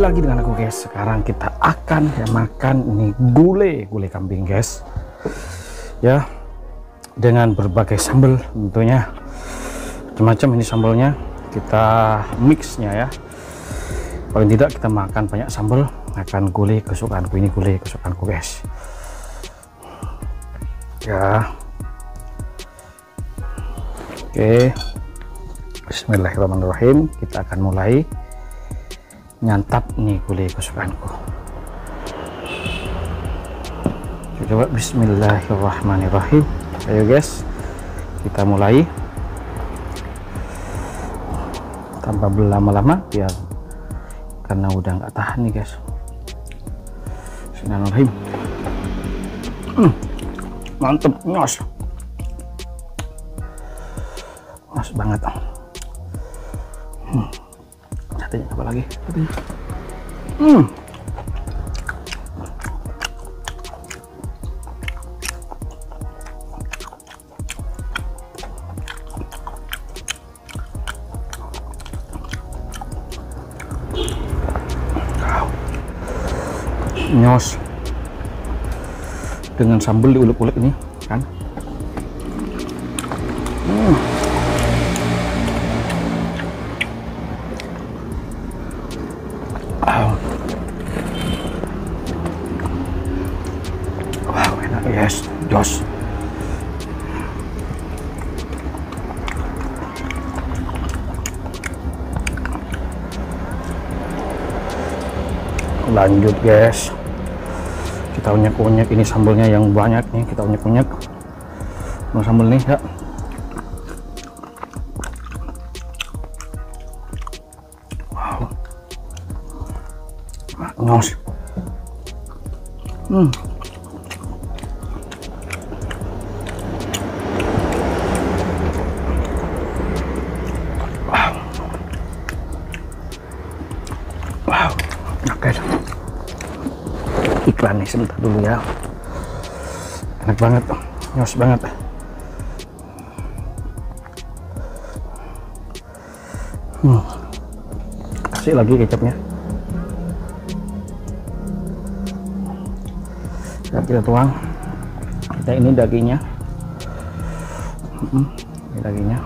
lagi dengan aku guys. Sekarang kita akan makan ini gulai kambing guys ya, dengan berbagai sambal tentunya, macam-macam ini sambalnya, kita mixnya ya. Paling tidak kita makan banyak sambal, makan gulai kesukaanku, ini gulai kesukaanku guys ya. Oke, bismillahirrahmanirrahim, kita akan mulai nyantap nih gulai kesukaanku. Coba bismillahirrahmanirrahim. Ayo guys, kita mulai tanpa berlama-lama biar, karena udah nggak tahan nih guys. Bismillahirrahmanirrahim. Mantep, nyos banget. Satenya apa lagi? Nyos dengan sambal diulek-ulek ini kan. Wow, enak guys, jos. Lanjut guys, kita unyek-unyek ini sambalnya yang banyak nih, kita unyek-unyek sambal nih ya. Wow, nyos. Wow, enak guys. Iklan nih sebentar dulu ya. Enak banget, nyos banget. Kasih lagi kecapnya. Kita tuang. Kita ini dagingnya. Ini dagingnya.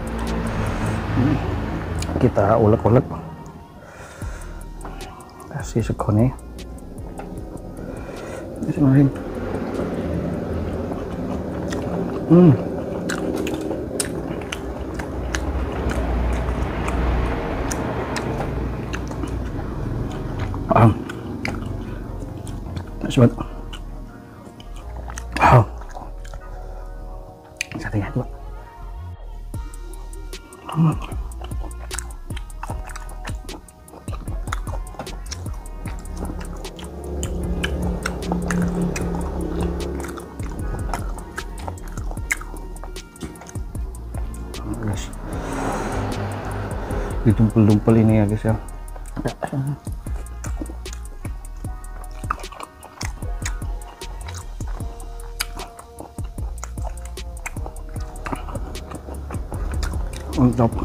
Kita ulek-ulek. Kasih segone. Bismillahirrahmanirrahim. Sobat. Wow. Satenya coba. Guys, ditumpel-tumpel ini ya guys ya. Mantap.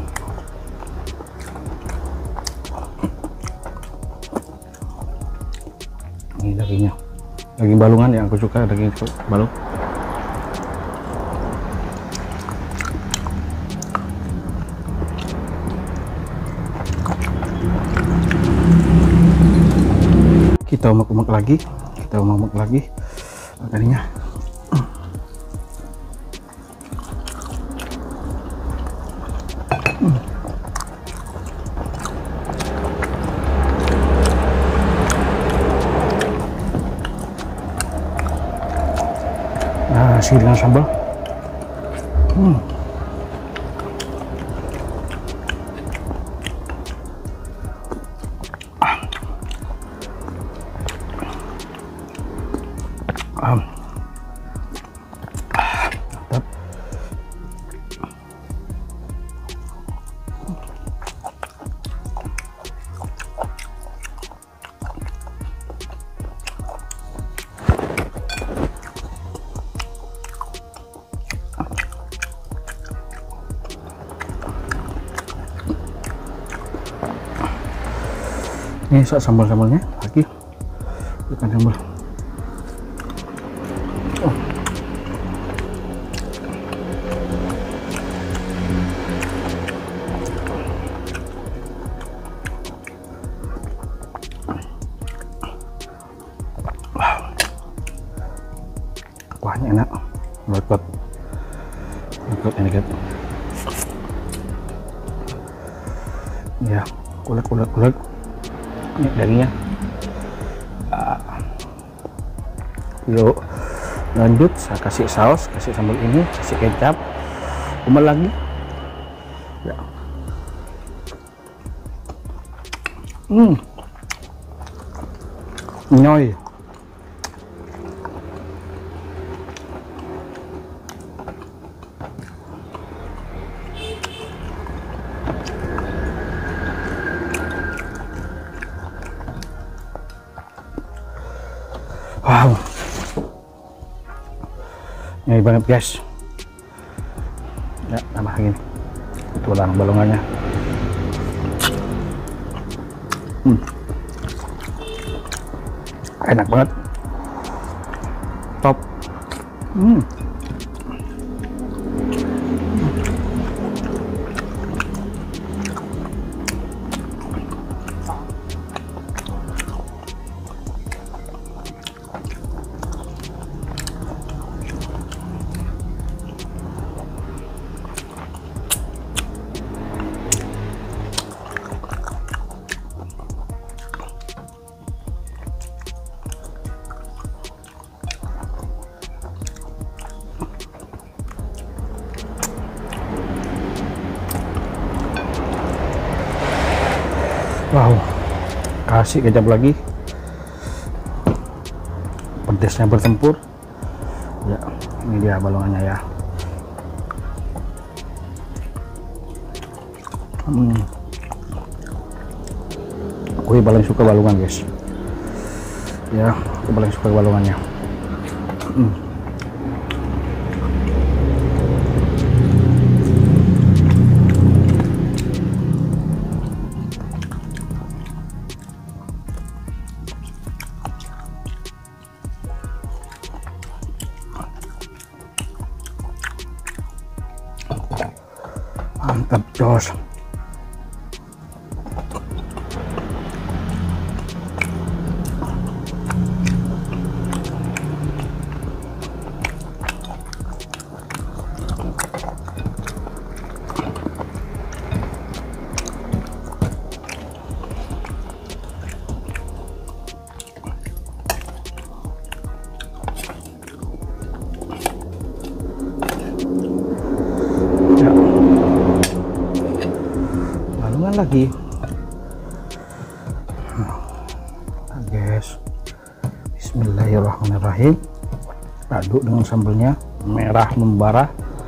Ini dagingnya, daging balungan yang aku suka, daging balung. Kita umak-umak lagi, tadinya. Nah, dengan sambal. Mantap. Ini sambal-sambalnya lagi, bukan sambal. Wah, ini enak, berkot ini kan. Ya, kulit. Ini dagingnya. Yuk lanjut, saya kasih saus, kasih sambal ini, kasih kecap, umel lagi ya. Nyoy. Wow, ini banget guys. Ya, tambah lagi tulang balongannya. Enak banget, top. Wow, kasih kecap lagi, pedasnya bertempur ya. Ini dia balongannya ya. Aku paling suka balungan guys ya, aku paling suka balungannya. Mantap jos. Lagi guys, bismillahirrahmanirrahim. Aduk dengan sambalnya merah membara.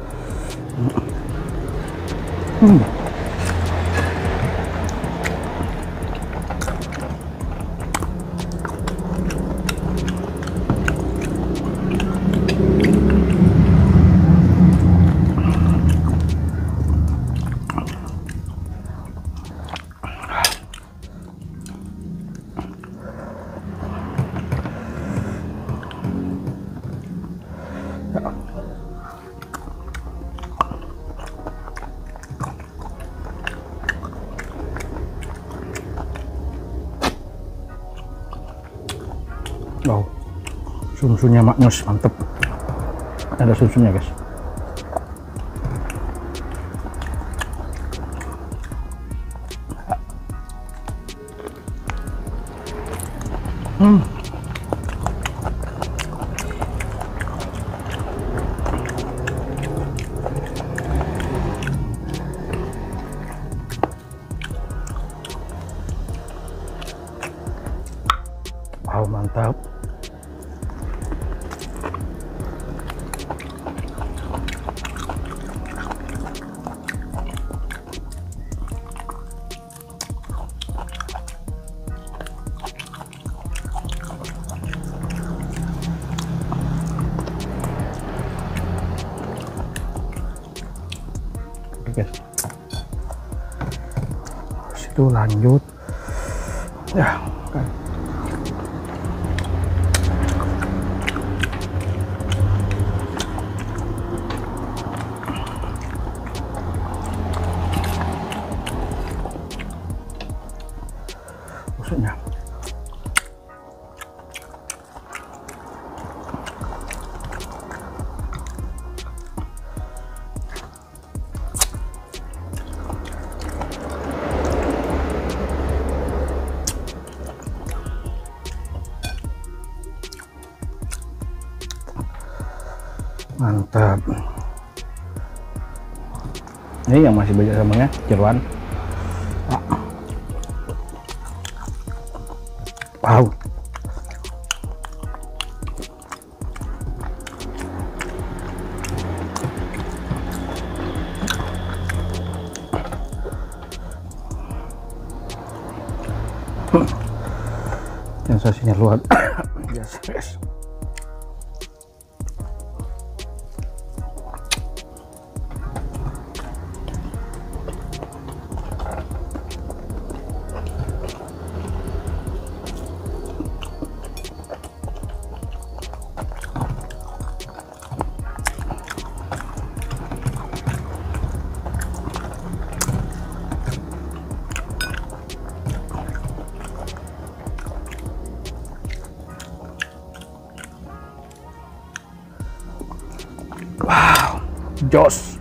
Wow, sumsunya maknyus, mantep. Ada sumsumnya guys. Wow, mantap. Oke, situ lanjut Ya, kan. Maksudnya mantap. Ini yang masih banyak sambalnya, jeroan. Wow. Sensasinya luar biasa, guys. Wow, jos.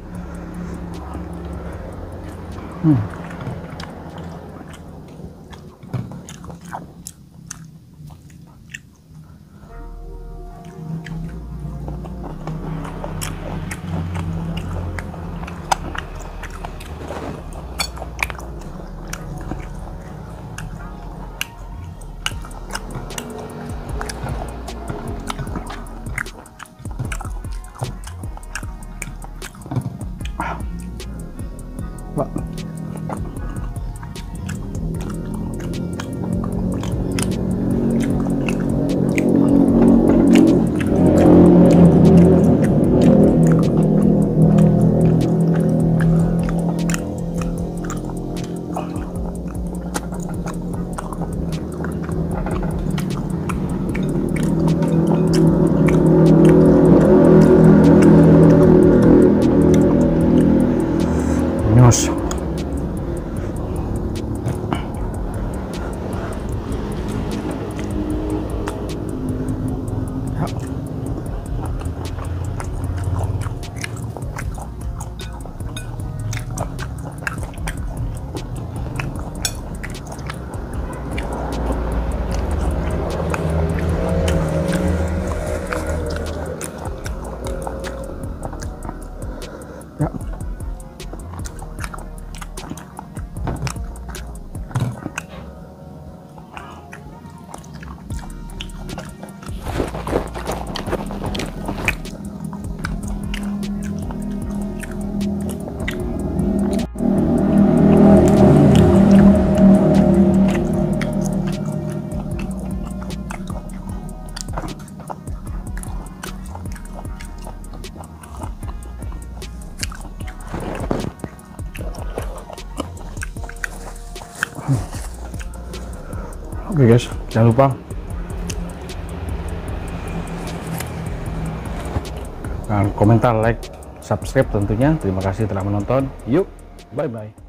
Pak. Nyos. Ya. Oke guys, jangan lupa komentar, like, subscribe tentunya. Terima kasih telah menonton. Yuk, bye bye.